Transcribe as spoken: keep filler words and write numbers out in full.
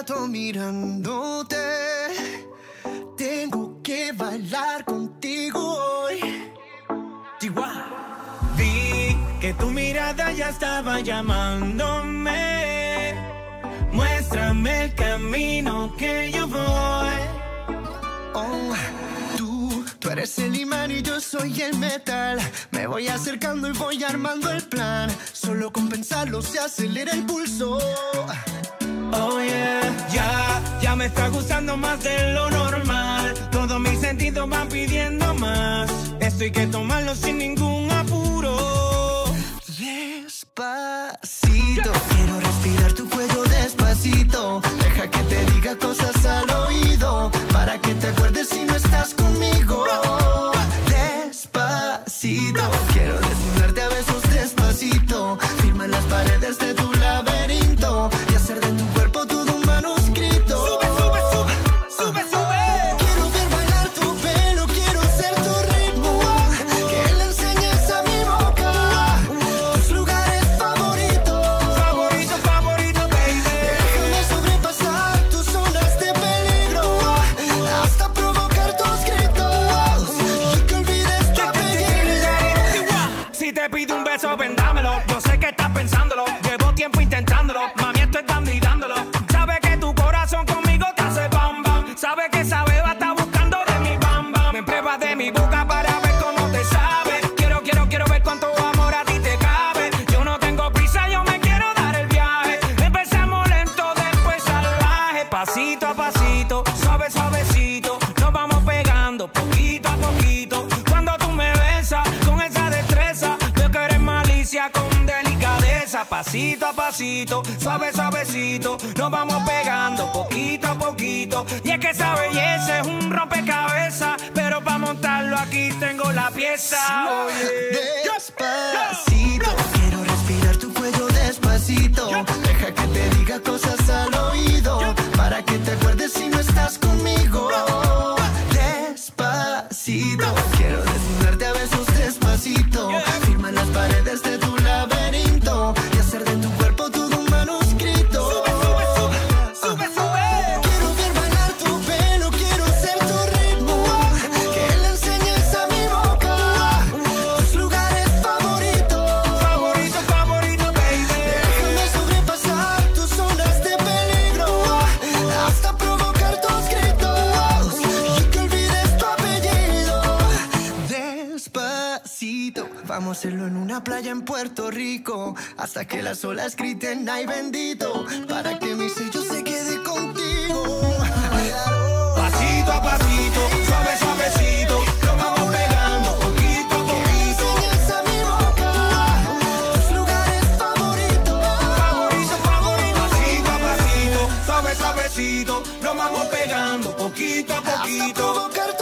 rato mirándote. Tengo que bailar contigo hoy. Chihuahua. Vi que tu mirada ya estaba llamándome. Muéstrame el camino que yo voy. Oh, tú, tú eres el imán y yo soy el metal. Me voy acercando y voy armando el plan. Solo con pensarlo se acelera el pulso. Oh yeah, ya, ya me está gustando más de lo normal. Todos mis sentidos van pidiendo más. Esto hay que tomarlo sin ningún apuro. Despacito, quiero respirar tu cuello despacito. Deja que te diga cosas al oído, para que te acuerdes si no estás conmigo. Despacito, quiero desnudarte a besos despacito. Firma en las paredes de tu laberinto y hacer de tu cuerpo todo un manuscrito. Sube, sube, sube, sube, sube. Quiero ver bailar tu pelo, quiero ser tu ritmo. Que le enseñes a mi boca tus lugares favoritos. Favorito, favorito, baby. Déjame sobrepasar tus zonas de peligro hasta provocar tus gritos y que olvides tu apellido. Si te pido un beso, vendámelo. Yo sé que estás pensándolo. Llevo tiempo intentándolo. Mami, estoy dando y dándolo. Sabe que tu corazón conmigo te hace bam bam. Sabe que esa beba está buscando de mi bam bam. Me prueba de mi boca para ver cómo te sabe. Quiero, quiero, quiero ver cuánto amor a ti te cabe. Yo no tengo prisa, yo me quiero dar el viaje. Empezamos lento, después salvaje. Pasito a pasito, suave, suavecito. Nos vamos pegando poquito a poquito. Cuando tú me besas con esa destreza, veo que eres malicia con delicadeza. Pasito a pasito, suave, suavecito. Nos vamos pegando poquito a poquito. Y es que esa belleza es un rompecabezas, pero para montarlo aquí tengo la pieza. Oye. Despacito, quiero respirar tu cuello despacito. Deja que te diga cosas al oído, para que te acuerdes si no estás conmigo. Despacito, quiero desnudarte a besos despacito. Firma en las paredes de tu laberinto y hacer de tu cuerpo todo un manuscrito. Sube, sube, sube, sube, sube. Quiero ver bailar tu pelo, quiero ser tu ritmo. Que le enseñes a mi boca tus lugares favoritos. Favorito, favorito, baby. Déjame sobrepasar tus zonas de peligro hasta provocar tus gritos y que olvides tu apellido. Despacito, vamos a hacerlo en una playa en Puerto Rico, hasta que las olas griten ay bendito, para que mi sello se quede contigo. Pasito a pasito, suave, suavecito. Nos vamos pegando poquito a Que le poquito. enseñes a mi boca tus lugares favoritos. Favorito, favorito. Pasito a pasito, suave, suavecito. Nos vamos pegando poquito a Hasta poquito. provocar